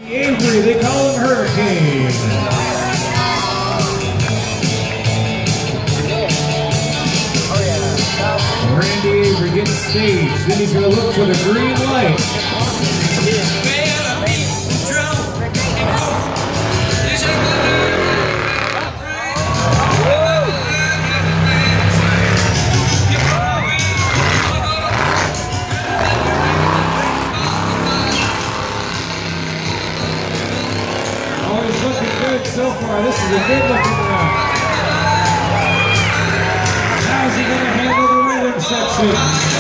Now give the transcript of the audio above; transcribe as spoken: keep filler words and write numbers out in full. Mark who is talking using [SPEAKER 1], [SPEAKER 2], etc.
[SPEAKER 1] Avery, they call him Hurricane. Randy Avery gets staged, then he's going to look for the green light. Oh, he's looking good so far. This is a good looking round. How's he going to handle the rhythm section?